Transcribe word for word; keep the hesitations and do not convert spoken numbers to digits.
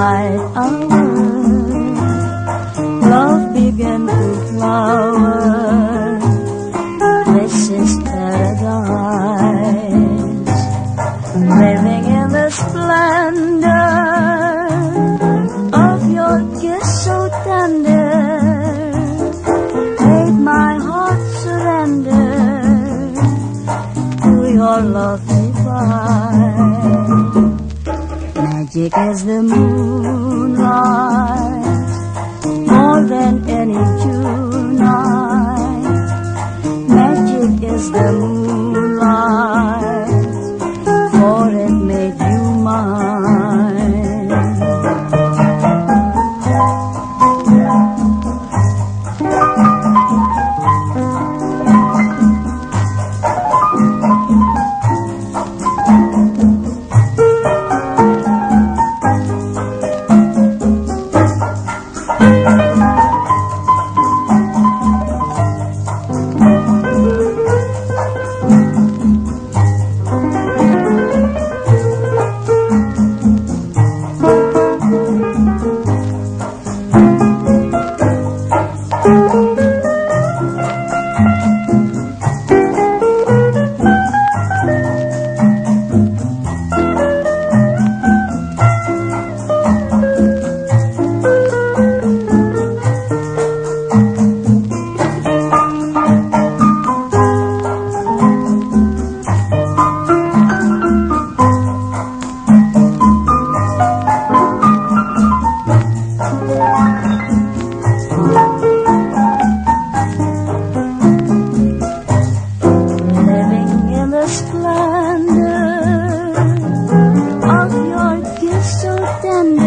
twilight hour, love began to flower. This is paradise, living in the splendor of your kiss so tender. Made my heart surrender to your love divine. Magic as the moonlight, more than any June night. Magic is the moonlight, for it made you mine. Splendor of your kiss so tender.